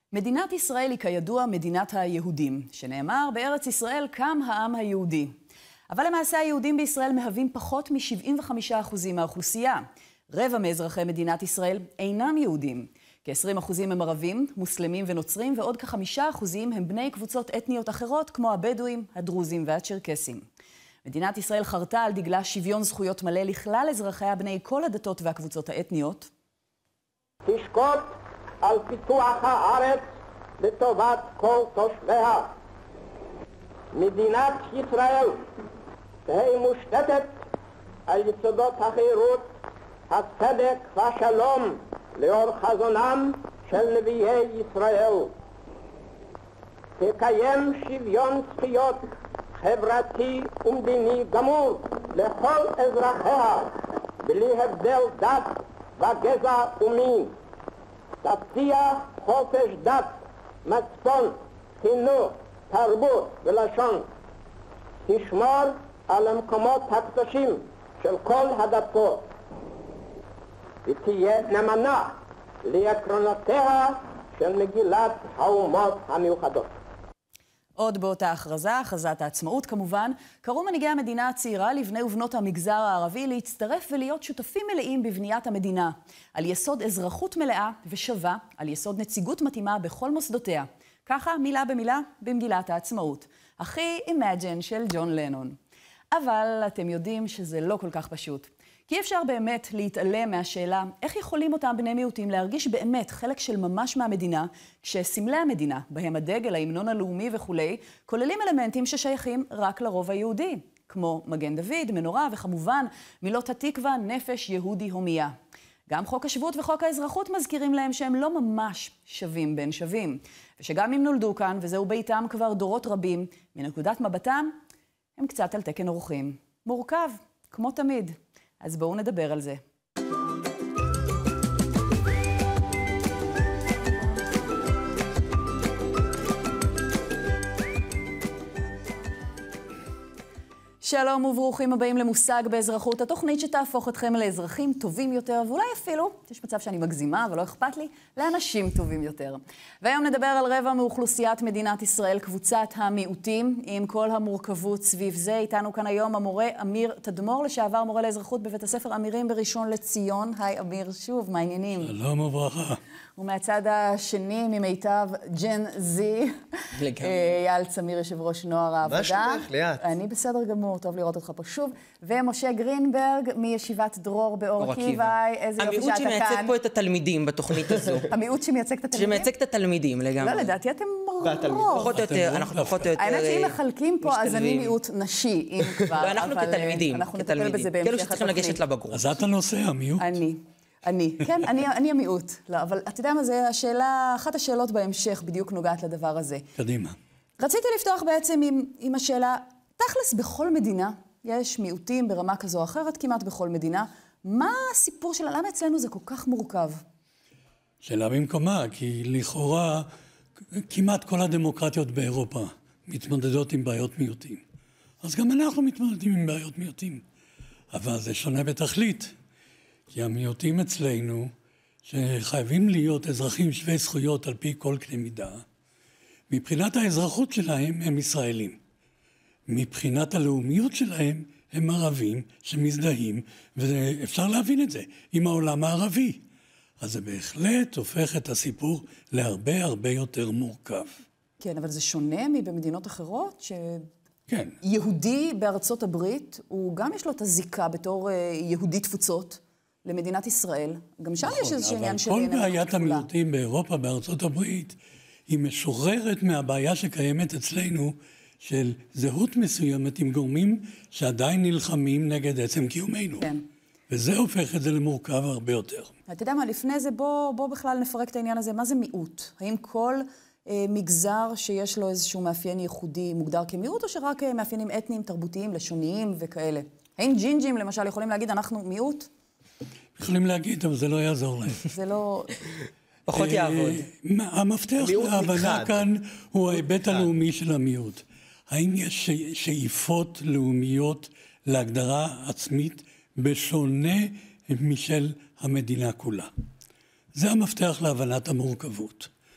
מדינת ישראל היא כידוע מדינת היהודים, שנאמר בארץ ישראל קם העם היהודי. אבל למעשה היהודים בישראל מהווים פחות מ-75% מהאוכלוסייה. רבע מאזרחי מדינת ישראל אינם יהודים. כ-20% הם ערבים, מוסלמים ונוצרים, ועוד כ5% הם בני קבוצות אתניות אחרות כמו הבדואים, הדרוזים והצ'רקסים. מדינת ישראל חרתה על דגלה שוויון זכויות מלא לכלל אזרחיה בני כל הדתות והקבוצות האתניות. תשקוד על פיתוח הארץ לטובת כל תושביה. מדינת ישראל תהי מושתתת על יסודות החירות, הצדק והשלום לאור חזונם של נביאי ישראל. תקיים שוויון זכויות חברתי ומדיני גמור לכל אזרחיה בלי הבדל דת וגזע ומין. תבטיח חופש דת, מצפון, חינוך, תרבות ולשון. תשמור על המקומות הקדושים של כל הדתות. ותהיה נאמנה לעקרונותיה של מגילת האומות המאוחדות. עוד באותה הכרזה, הכרזת העצמאות כמובן, קראו מנהיגי המדינה הצעירה לבני ובנות המגזר הערבי להצטרף ולהיות שותפים מלאים בבניית המדינה, על יסוד אזרחות מלאה ושווה, על יסוד נציגות מתאימה בכל מוסדותיה. ככה מילה במילה במגילת העצמאות. הכי Imagine של ג'ון לנון. אבל אתם יודעים שזה לא כל כך פשוט. כי אי אפשר באמת להתעלם מהשאלה איך יכולים אותם בני מיעוטים להרגיש באמת חלק של ממש מהמדינה, כשסמלי המדינה, בהם הדגל, ההמנון הלאומי וכו', כוללים אלמנטים ששייכים רק לרוב היהודי, כמו מגן דוד, מנורה וכמובן מילות התקווה, נפש יהודי הומיה. גם חוק השבות וחוק האזרחות מזכירים להם שהם לא ממש שווים בין שווים, ושגם אם נולדו כאן וזהו ביתם כבר דורות רבים, מנקודת מבטם הם קצת על תקן אורחים. מורכב, כמו תמיד. אז בואו נדבר על זה. שלום וברוכים הבאים למושג באזרחות, התוכנית שתהפוך אתכם לאזרחים טובים יותר, ואולי אפילו, יש מצב שאני מגזימה ולא אכפת לי, לאנשים טובים יותר. והיום נדבר על רבע מאוכלוסיית מדינת ישראל, קבוצת המיעוטים, עם כל המורכבות סביב זה. איתנו כאן היום המורה אמיר תדמור, לשעבר מורה לאזרחות בבית הספר אמירים בראשון לציון. היי אמיר, שוב, מה העניינים? שלום וברכה. ומהצד השני, ממיטב ג'ן זי, אייל צמיר, יושב ראש נוער העבודה. מה שלומך, ליאת? אני בסדר גמור, טוב לראות אותך פה שוב. ומשה גרינברג, מישיבת דרור באור עקיבא. איזה יופי שאתה כאן. המיעוט שמייצג פה את התלמידים בתוכנית הזו. המיעוט שמייצג את התלמידים? שמייצג את התלמידים לגמרי. לא, לדעתי אתם רוב. פחות או יותר, אנחנו פחות או יותר... האמת שאם מחלקים פה, אז אני מיעוט נשי, אם כבר. ואנחנו כתלמידים. אנחנו נטפל בזה בהמשך כאילו שצריכים לגשת לבגרות. אז את הנושא, המיעוט? כן, אני המיעוט. לא, אבל אתה יודע מה זה, אחת השאלות בהמשך בדיוק נוגעת לדבר הזה. קדימה. רציתי לפתוח בעצם עם השאלה, תכלס בכל מדינה, יש מיעוטים ברמה כזו או אחרת, כמעט בכל מדינה. מה הסיפור שלה? למה אצלנו זה כל כך מורכב? שאלה במקומה, כי לכאורה כמעט כל הדמוקרטיות באירופה מתמודדות עם בעיות מיעוטים. אז גם אנחנו מתמודדים עם בעיות מיעוטים. אבל זה שונה בתכלית. כי המיעוטים אצלנו, שחייבים להיות אזרחים שווי זכויות על פי כל קנה מידה, מבחינת האזרחות שלהם הם ישראלים. מבחינת הלאומיות שלהם הם ערבים שמזדהים, ואפשר להבין את זה, עם העולם הערבי. אז זה בהחלט הופך את הסיפור להרבה הרבה יותר מורכב. כן, אבל זה שונה מבמדינות אחרות, כן. שיהודי בארצות הברית, הוא גם יש לו את הזיקה בתור יהודי תפוצות, למדינת ישראל. גם שם יש איזשהו עניין של... כל בעיית המיעוטים באירופה, בארצות הברית, היא משוחררת מהבעיה שקיימת אצלנו של זהות מסוימת עם גורמים שעדיין נלחמים נגד עצם קיומנו. כן. וזה הופך את זה למורכב הרבה יותר. אתה יודע מה, לפני זה בוא בכלל נפרק את העניין הזה. מה זה מיעוט? האם כל מגזר שיש לו איזשהו מאפיין ייחודי מוגדר כמיעוט, או שרק מאפיינים אתניים, תרבותיים, לשוניים וכאלה? האם ג'ינג'ים למשל יכולים להגיד אנחנו מיעוט? יכולים להגיד, אבל זה לא יעזור להם. זה לא... פחות יעבוד. המפתח להבנה כאן הוא ההיבט הלאומי של המיעוט. האם יש שאיפות לאומיות להגדרה עצמית בשונה משל המדינה כולה? זה המפתח להבנת המורכבות.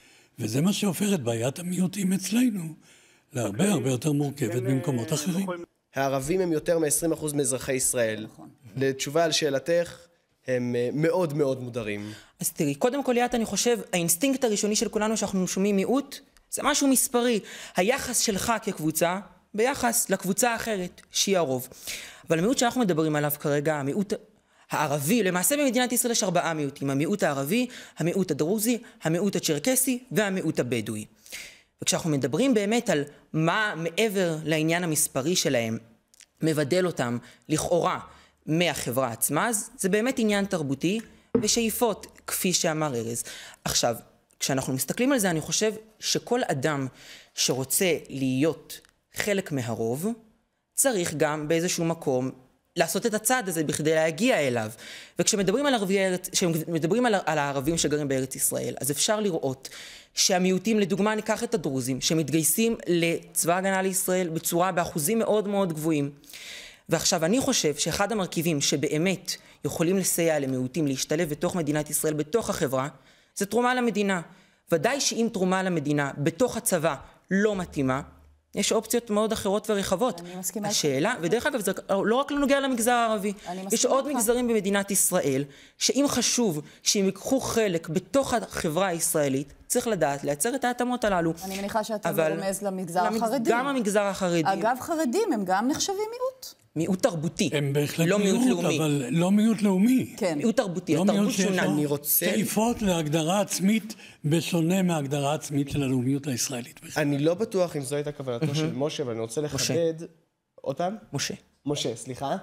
וזה מה שהופך את בעיית המיעוטים אצלנו להרבה הרבה יותר מורכבת במקומות אחרים. הערבים הם יותר מ-20% מאזרחי ישראל. לתשובה על שאלתך, הם מאוד מאוד מודרים. אז תראי, קודם כל ליאת, אני חושב, האינסטינקט הראשוני של כולנו שאנחנו שומעים מיעוט, זה משהו מספרי. היחס שלך כקבוצה ביחס לקבוצה האחרת, שהיא הרוב. אבל המיעוט שאנחנו מדברים עליו כרגע, המיעוט הערבי, למעשה במדינת ישראל יש 4 מיעוטים, המיעוט הערבי, המיעוט הדרוזי, המיעוט הצ'רקסי והמיעוט הבדואי. וכשאנחנו מדברים באמת על מה מעבר לעניין המספרי שלהם, מבדל אותם לכאורה מהחברה עצמה, אז זה באמת עניין תרבותי ושאיפות, כפי שאמר ארז. עכשיו, כשאנחנו מסתכלים על זה, אני חושב שכל אדם שרוצה להיות חלק מהרוב, צריך גם באיזשהו מקום לעשות את הצעד הזה בכדי להגיע אליו. וכשמדברים על הערבים שגרים בארץ ישראל, אז אפשר לראות שהמיעוטים, לדוגמה ניקח את הדרוזים, שמתגייסים לצבא הגנה לישראל באחוזים מאוד מאוד גבוהים. ועכשיו אני חושב שאחד המרכיבים שבאמת יכולים לסייע למיעוטים להשתלב בתוך מדינת ישראל, בתוך החברה, זה תרומה למדינה. ודאי שאם תרומה למדינה בתוך הצבא לא מתאימה, יש אופציות מאוד אחרות ורחבות. אני מסכימה. השאלה, ודרך אגב, זה לא רק נוגע למגזר הערבי. יש עוד מגזרים במדינת ישראל, שאם חשוב שהם ייקחו חלק בתוך החברה הישראלית, צריך לדעת לייצר את ההתאמות הללו. אני מניחה שאתה מרמז למגזר החרדי. גם המגזר החרדי. אגב, חרדים הם גם נחשבים מיעוט. מיעוט תרבותי. הם בהחלט לא מיעוט לאומי. אבל לא מיעוט לאומי. כן. מיעוט תרבותי, לא התרבות שונה. אני רוצה... שאיפות להגדרה עצמית בשונה מהגדרה עצמית של הלאומיות הישראלית. אני לא בטוח אם זו הייתה כוונתו של משה, אבל אני רוצה לחדד אותם. משה, סליחה.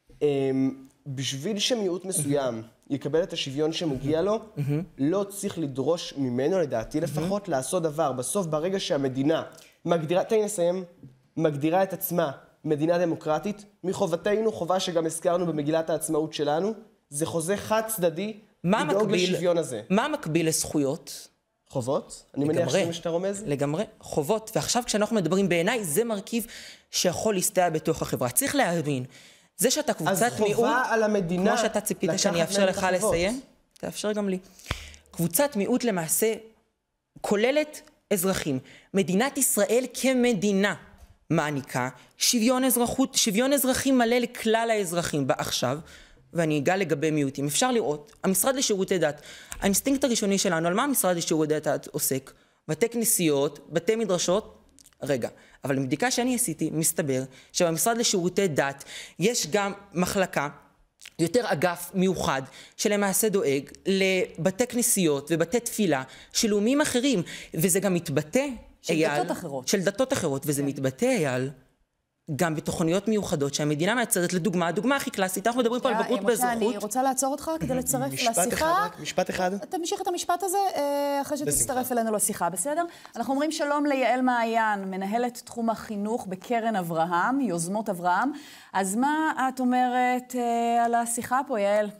בשביל שמיעוט מסוים יקבל את השוויון שמגיע לו, לא צריך לדרוש ממנו, לדעתי לפחות, לעשות דבר. בסוף, ברגע שהמדינה מגדירה את עצמה מדינה דמוקרטית, מחובתנו, חובה שגם הזכרנו במגילת העצמאות שלנו, זה חוזה חד צדדי לדאוג לשוויון הזה. מה מקביל לזכויות? חובות? אני מניח שזה מה שאתה רומז? לגמרי, חובות. ועכשיו כשאנחנו מדברים בעיניי, זה מרכיב שיכול להסתייע בתוך החברה. צריך להבין, זה שאתה קבוצת מיעוט, אז חובה על המדינה, כמו שאתה ציפית שאני אאפשר לך לסיים, תאפשר גם לי. קבוצת מיעוט למעשה כוללת אזרחים. מדינת ישראל כמדינה מעניקה שוויון אזרחים מלא לכלל האזרחים עכשיו, ואני אגע לגבי מיעוטים. אפשר לראות, המשרד לשירותי דת, האינסטינקט הראשוני שלנו, על מה המשרד לשירותי דת עוסק? בתי כנסיות, בתי מדרשות, רגע, אבל מבדיקה שאני עשיתי, מסתבר שבמשרד לשירותי דת יש גם מחלקה, יותר אגף מיוחד, שלמעשה דואג לבתי כנסיות ובתי תפילה של לאומים אחרים, וזה גם מתבטא, של דתות אחרות, וזה מתבטא, אייל, גם בתוכניות מיוחדות שהמדינה מייצרת, לדוגמה, הדוגמה הכי קלאסית, אנחנו מדברים פה על בגרות באזרחות. אני רוצה לעצור אותך כדי לצרף לשיחה. משפט אחד. תמשיך את המשפט הזה אחרי שתצטרף אלינו לשיחה, בסדר? אנחנו אומרים שלום ליעל מעיין, מנהלת תחום החינוך בקרן אברהם, יוזמות אברהם. אז מה את אומרת על השיחה פה, יעל?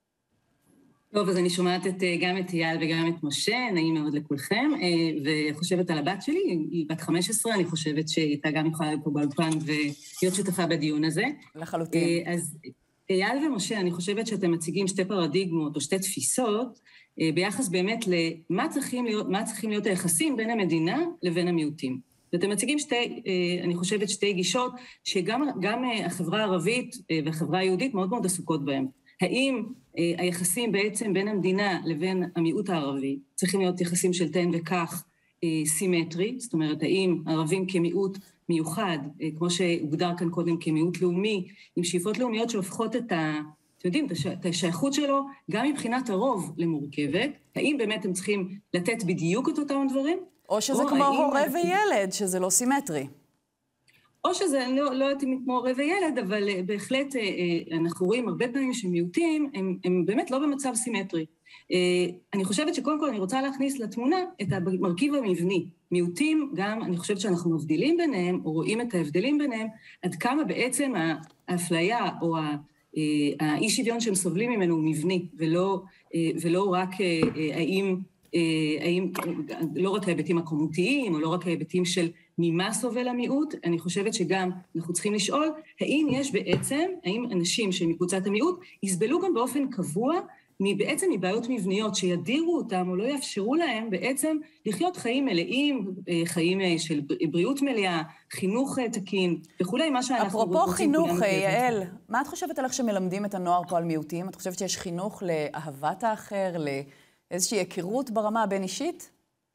טוב, אז אני שומעת גם את אייל וגם את משה, נעים מאוד לכולכם, וחושבת על הבת שלי, היא בת 15, אני חושבת שהייתה גם יכולה להיות פה באולפן ולהיות שותפה בדיון הזה. לחלוטין. אז אייל ומשה, אני חושבת שאתם מציגים שתי פרדיגמות או שתי תפיסות, ביחס באמת למה צריכים להיות היחסים בין המדינה לבין המיעוטים. ואתם מציגים אני חושבת שתי גישות, שגם החברה הערבית והחברה היהודית מאוד מאוד עסוקות בהן. האם היחסים בעצם בין המדינה לבין המיעוט הערבי צריכים להיות יחסים של תן וכך סימטרי, זאת אומרת, האם ערבים כמיעוט מיוחד, כמו שהוגדר כאן קודם כמיעוט לאומי, עם שאיפות לאומיות שהופכות אתם יודעים, את השייכות שלו, גם מבחינת הרוב למורכבת, האם באמת הם צריכים לתת בדיוק את אותם דברים? או שזה כמו הורה וילד, שזה לא סימטרי. או שזה לא יודעת כמו הורה וילד, אבל בהחלט אנחנו רואים הרבה פעמים שמיעוטים הם באמת לא במצב סימטרי. אני חושבת שקודם כל אני רוצה להכניס לתמונה את המרכיב המבני. מיעוטים גם, אני חושבת שאנחנו מבדילים ביניהם, או רואים את ההבדלים ביניהם, עד כמה בעצם האפליה או האי שוויון שהם סובלים ממנו הוא מבני, ולא רק האם לא רק ההיבטים הכמותיים, או לא רק ההיבטים של ממה סובל המיעוט, אני חושבת שגם אנחנו צריכים לשאול, האם אנשים שמקבוצת המיעוט יסבלו גם באופן קבוע בעצם מבעיות מבניות שידירו אותם או לא יאפשרו להם בעצם לחיות חיים מלאים, חיים של בריאות מלאה, חינוך תקין וכולי, מה שאנחנו רוצים. אפרופו חינוך, יעל, מה את חושבת על איך שמלמדים את הנוער פה על מיעוטים? את חושבת שיש חינוך לאהבת האחר, לאיזושהי היכרות ברמה הבין-אישית?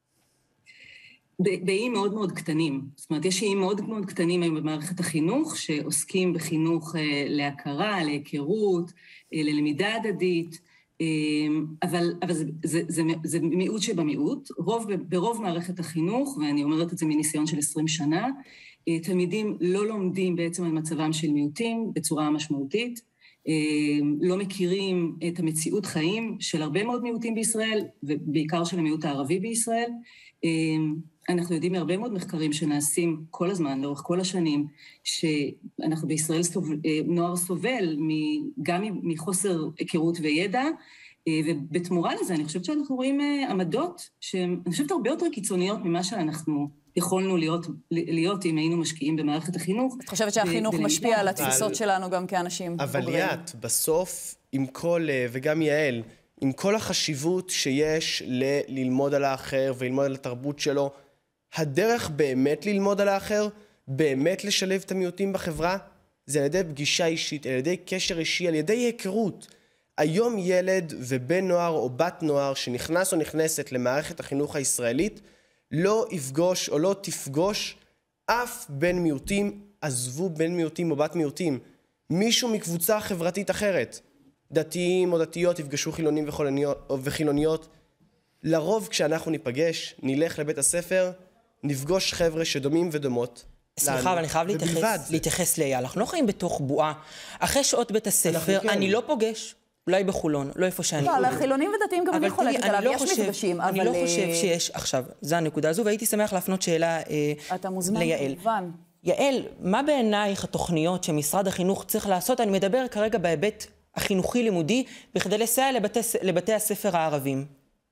באיים מאוד מאוד קטנים. זאת אומרת, יש איים מאוד מאוד קטנים היום במערכת החינוך, שעוסקים בחינוך להכרה, להיכרות, ללמידה הדדית, אבל זה מיעוט שבמיעוט. ברוב מערכת החינוך, ואני אומרת את זה מניסיון של 20 שנה, תלמידים לא לומדים בעצם על מצבם של מיעוטים בצורה משמעותית, לא מכירים את המציאות חיים של הרבה מאוד מיעוטים בישראל, ובעיקר של המיעוט הערבי בישראל. אנחנו יודעים מהרבה מאוד מחקרים שנעשים כל הזמן, לאורך כל השנים, שאנחנו בישראל נוער סובל גם מחוסר היכרות וידע, ובתמורה לזה אני חושבת שאנחנו רואים עמדות שהן, אני חושבת, הרבה יותר קיצוניות ממה שאנחנו יכולנו להיות אם היינו משקיעים במערכת החינוך. את חושבת שהחינוך משפיע על התפיסות שלנו גם כאנשים אבל בוגרים? ליאת, בסוף, עם כל, וגם יעל, עם כל החשיבות שיש ללמוד על האחר וללמוד על התרבות שלו, הדרך באמת ללמוד על האחר, באמת לשלב את המיעוטים בחברה, זה על ידי פגישה אישית, על ידי קשר אישי, על ידי היכרות. היום ילד ובן נוער או בת נוער שנכנס או נכנסת למערכת החינוך הישראלית, לא יפגוש או לא תפגוש אף בן מיעוטים, עזבו בן מיעוטים או בת מיעוטים, מישהו מקבוצה חברתית אחרת. דתיים או דתיות יפגשו חילונים וחילוניות. לרוב כשאנחנו ניפגש, נלך לבית הספר, נפגוש חבר'ה שדומים ודומות. סליחה, אבל אני חייב להתייחס לאייל. אנחנו לא חיים בתוך בועה. אחרי שעות בית הספר, אני לא פוגש, אולי בחולון, לא איפה שאני. לא, לחילונים ודתיים גם אני חולקת עליו, יש מפגשים, אבל... אני לא חושב שיש, עכשיו, זו הנקודה הזו, והייתי שמח להפנות שאלה ליעל. אתה מוזמן, כמובן. יעל, מה בעינייך התוכניות שמשרד החינוך צריך לעשות? אני מדבר כרגע בהיבט החינוכי-לימודי, בכדי לסייע לבתי הספר הערבים.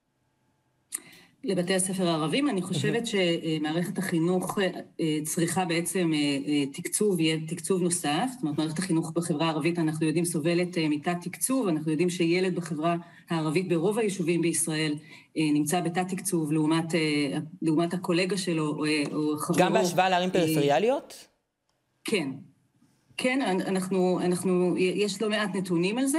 לבתי הספר הערבים, אני חושבת שמערכת החינוך צריכה בעצם תקצוב נוסף. זאת אומרת, מערכת החינוך בחברה הערבית, אנחנו יודעים, סובלת מתת תקצוב, אנחנו יודעים שילד בחברה הערבית ברוב היישובים בישראל נמצא בתת תקצוב לעומת הקולגה שלו או חברו. גם בהשוואה לערים פריפריאליות? כן. כן, יש לא מעט נתונים על זה,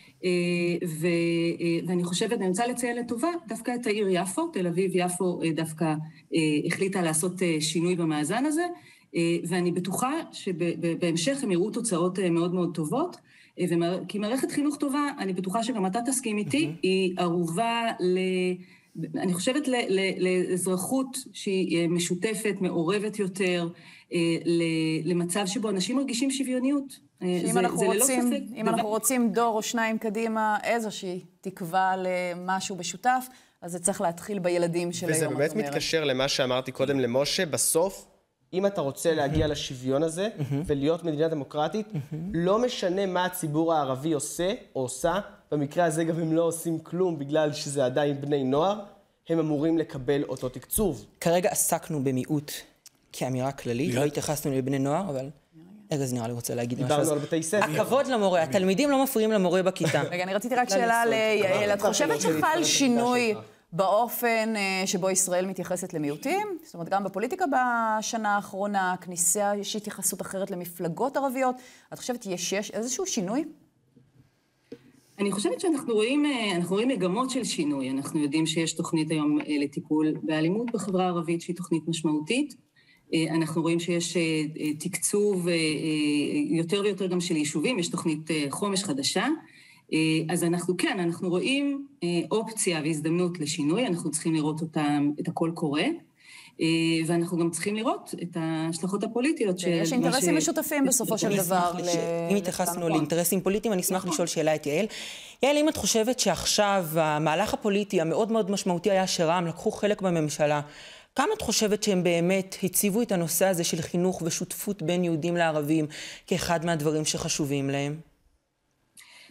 ואני חושבת, אני רוצה לציין לטובה, דווקא את העיר יפו, תל אביב-יפו דווקא החליטה לעשות שינוי במאזן הזה, ואני בטוחה שבהמשך הם יראו תוצאות מאוד מאוד טובות, כי מערכת חינוך טובה, אני בטוחה שגם אתה תסכים איתי, היא ערובה אני חושבת לאזרחות שהיא משותפת, מעורבת יותר, למצב שבו אנשים מרגישים שוויוניות. אם אנחנו רוצים דור או שניים קדימה, איזושהי תקווה למשהו משותף, אז זה צריך להתחיל בילדים של היום. וזה באמת מתקשר למה שאמרתי קודם למשה, בסוף, אם אתה רוצה להגיע לשוויון הזה ולהיות מדינה דמוקרטית, לא משנה מה הציבור הערבי עושה או עושה, במקרה הזה גם הם לא עושים כלום בגלל שזה עדיין בני נוער, הם אמורים לקבל אותו תקצוב. כרגע עסקנו במיעוט כאמירה כללית, לא התייחסנו לבני נוער, אבל ארז נראה לי רוצה להגיד משהו. דיברנו על בתי ספר. הכבוד למורה, התלמידים לא מפריעים למורה בכיתה. רגע, אני רציתי רק שאלה ליעל, את חושבת שחל שינוי באופן שבו ישראל מתייחסת למיעוטים? זאת אומרת, גם בפוליטיקה בשנה האחרונה, כניסה, יש התייחסות אחרת למפלגות ערביות. את חושבת יש איזשהו שינוי? אני חושבת שאנחנו רואים מגמות של שינוי. אנחנו יודעים שיש תוכנית היום לטיפול באלימות בחברה הערבית, שהיא תוכנית משמעותית. אנחנו רואים שיש תקצוב יותר ויותר גם של יישובים, יש תוכנית חומש חדשה. אז אנחנו רואים אופציה והזדמנות לשינוי, אנחנו צריכים לראות את הכל קורה, ואנחנו גם צריכים לראות את ההשלכות הפוליטיות. יש אינטרסים משותפים בסופו של דבר. אם התייחסנו לאינטרסים פוליטיים, אני אשמח לשאול שאלה את יעל. יעל, אם את חושבת שעכשיו המהלך הפוליטי המאוד מאוד משמעותי היה שרע"מ לקחו חלק בממשלה, כמה את חושבת שהם באמת הציבו את הנושא הזה של חינוך ושותפות בין יהודים לערבים כאחד מהדברים שחשובים להם?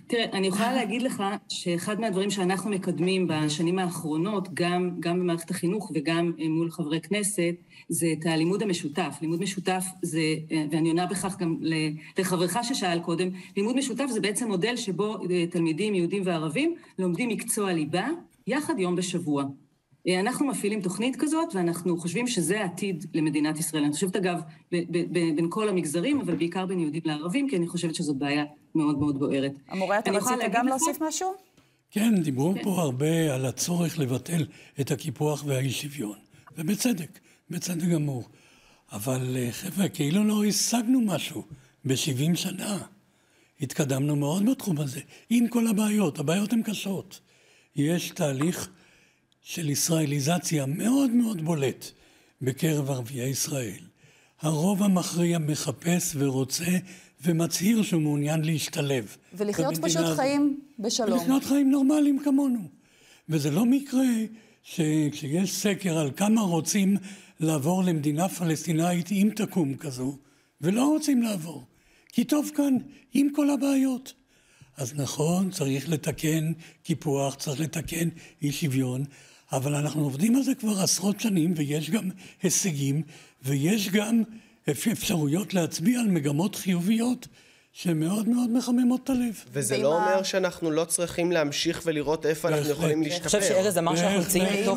תראה, אני יכולה להגיד לך שאחד מהדברים שאנחנו מקדמים בשנים האחרונות, גם במערכת החינוך וגם מול חברי כנסת, זה את הלימוד המשותף. לימוד משותף זה, ואני עונה בכך גם לחברך ששאל קודם, לימוד משותף זה בעצם מודל שבו תלמידים יהודים וערבים לומדים מקצוע ליבה יחד יום בשבוע. אנחנו מפעילים תוכנית כזאת, ואנחנו חושבים שזה העתיד למדינת ישראל. אני חושבת, אגב, בין כל המגזרים, אבל בעיקר בין יהודים לערבים, כי אני חושבת שזו בעיה מאוד מאוד בוערת. המורה, אתה רצית גם להוסיף משהו? כן, דיברו פה הרבה על הצורך לבטל את הקיפוח והאי שוויון. ובצדק, בצדק גמור. אבל חבר'ה, כאילו לא השגנו משהו ב-70 שנה. התקדמנו מאוד בתחום הזה, עם כל הבעיות. הבעיות הן קשות. יש תהליך של ישראליזציה מאוד מאוד בולט בקרב ערביי ישראל. הרוב המכריע מחפש ורוצה ומצהיר שהוא מעוניין להשתלב. ולחיות פשוט חיים בשלום. ולחיות חיים נורמליים כמונו. וזה לא מקרה שכשיש סקר על כמה רוצים לעבור למדינה פלסטינאית אם תקום כזו, ולא רוצים לעבור. כי טוב כאן עם כל הבעיות. אז נכון, צריך לתקן קיפוח, צריך לתקן אי שוויון, אבל אנחנו עובדים על זה כבר עשרות שנים, ויש גם הישגים, ויש גם אפשרויות להצביע על מגמות חיוביות, שמאוד מאוד מחממות את הלב. וזה לא אומר שאנחנו לא צריכים להמשיך ולראות איפה אנחנו יכולים להשתפר. אני חושב שארז אמר שאנחנו נמצאים מתוך...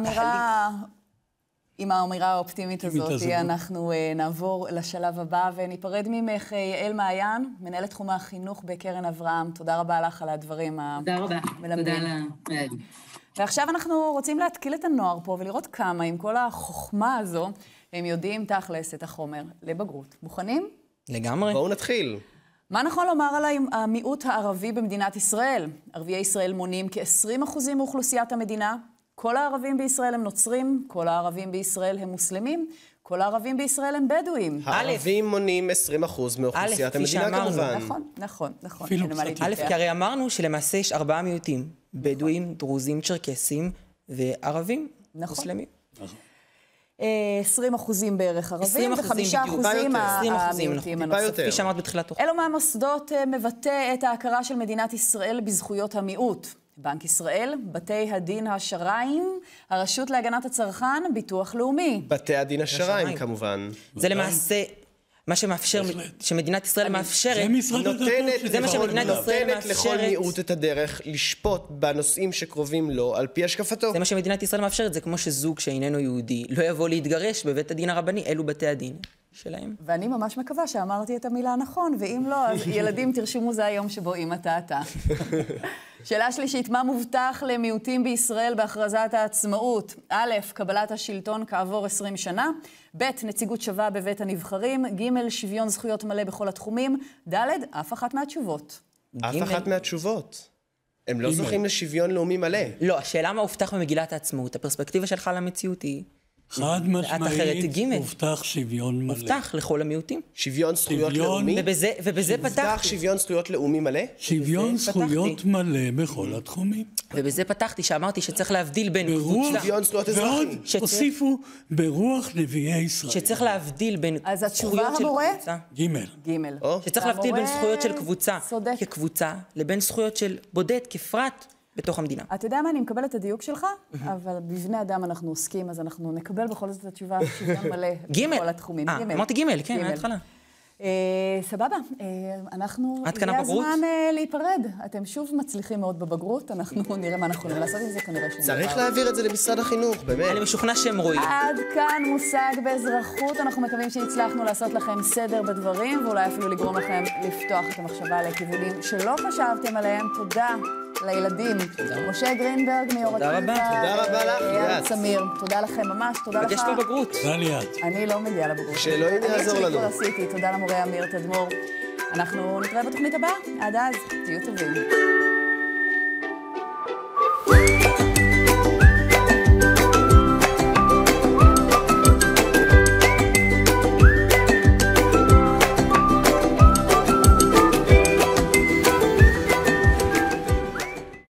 עם האמירה האופטימית הזאת, אנחנו נעבור לשלב הבא וניפרד ממך, יעל מעיין, מנהלת תחום החינוך בקרן אברהם. תודה רבה לך על הדברים המלמדים. תודה רבה. ועכשיו אנחנו רוצים להתקיל את הנוער פה ולראות כמה, עם כל החוכמה הזו, הם יודעים תכלס את החומר לבגרות. מוכנים? לגמרי. בואו נתחיל. מה נכון לומר על המיעוט הערבי במדינת ישראל? ערביי ישראל מונים כ-20% מאוכלוסיית המדינה. כל הערבים בישראל הם נוצרים, כל הערבים בישראל הם מוסלמים, כל הערבים בישראל הם בדואים. הערבים מונים 20% מאוכלוסיית המדינה כמובן. נכון. א', כי הרי אמרנו שלמעשה יש 4 מיעוטים, בדואים, דרוזים, צ'רקסים וערבים מוסלמים. 20% בערך ערבים, ו5% המיעוטים הנוספים. כפי שאמרת בתחילת תוך. אלו מהמוסדות מבטא את ההכרה של מדינת ישראל בזכויות המיעוט. בנק ישראל, בתי הדין השרעיים, הרשות להגנת הצרכן, ביטוח לאומי. בתי הדין השרעיים כמובן. זה למעשה מה שמאפשר, שמדינת ישראל מאפשרת, נותנת לכל מיעוט את הדרך לשפוט בנושאים שקרובים לו על פי השקפתו. זה מה שמדינת ישראל מאפשרת, זה כמו שזוג שאיננו יהודי לא יבוא להתגרש בבית הדין הרבני, אלו בתי הדין שלהם. ואני ממש מקווה שאמרתי את המילה נכון, ואם לא, אז ילדים תרשמו זה היום שבו אמא טעתה. שאלה שלישית, מה מובטח למיעוטים בישראל בהכרזת העצמאות? א', קבלת השלטון כעבור 20 שנה, ב', נציגות שווה בבית הנבחרים, ג', שוויון זכויות מלא בכל התחומים, ד', אף אחת מהתשובות. אף אחת מהתשובות. הם לא זוכים לשוויון לאומי מלא. לא, השאלה מה הובטח במגילת העצמאות, הפרספקטיבה שלך למציאות היא... חד משמעית, מובטח שוויון מלא. מובטח לכל המיעוטים. שוויון זכויות לאומי. ובזה פתחתי. מובטח שוויון זכויות לאומי מלא. שוויון זכויות מלא בכל התחומים. ובזה פתחתי, שאמרתי שצריך להבדיל בין קבוצה. שוויון זכויות אזרחי. ועוד הוסיפו ברוח נביאי ישראל. שצריך להבדיל בין זכויות של קבוצה. ג'. שצריך להבדיל בין זכויות של קבוצה כקבוצה, לבין זכויות של בודד כפרט. בתוך המדינה. אתה יודע מה, אני מקבלת את הדיוק שלך, אבל בבני אדם אנחנו עוסקים, אז אנחנו נקבל בכל זאת את התשובה שוויון מלא בכל התחומים. אמרתי ג', כן, מההתחלה. סבבה, אנחנו, הגיע הזמן להיפרד. אתם שוב מצליחים מאוד בבגרות, אנחנו נראה מה אנחנו יכולים לעשות עם זה, כנראה שום דבר. צריך להעביר את זה למשרד החינוך, באמת. אני משוכנע שהם רואים. עד כאן מושג באזרחות, אנחנו מקווים שהצלחנו לעשות לכם סדר בדברים, ואולי אפילו לגרום לכם לפתוח את המחשבה לכיוונים שלא חשבתם עליהם. תודה לילדים. משה גרינברג מיו"ר תודה רבה לך, ליאת. צמיר, תודה לכם ממש, תודה לך. יש פה בגרות. תודה ליאת. אני לא מגיעה לבגרות. שאלוהים יעזור לנו. תודה למורה אמיר תדמור. אנחנו נתראה בתוכנית הבאה. עד אז, תהיו טובים.